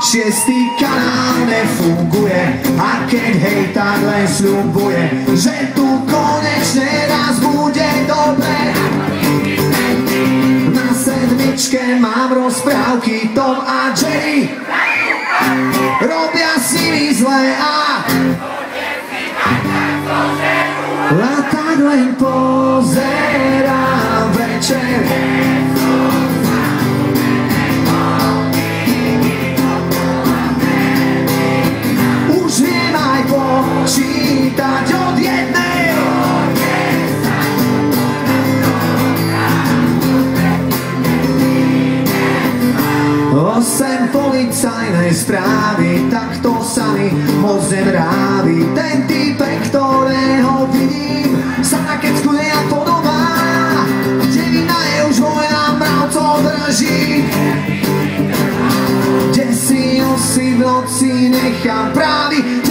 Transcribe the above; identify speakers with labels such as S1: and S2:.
S1: Šiestý kanál nefunguje a keď hej, tak len sľubuje, že tu konečne raz bude dobre. Na sedmičke mám rozprávky, Tom a Jerry robia si mi zle a tak len pozerám večer. Už viem aj počítať od jednej. Osem policajnej správy, tak to sa mi moc nevrávi. Ten týpek, ktorého vidím, sa na kecku nejak podobá. Devina je už vojna, mravcov drží. Desí si v noci nechám právy.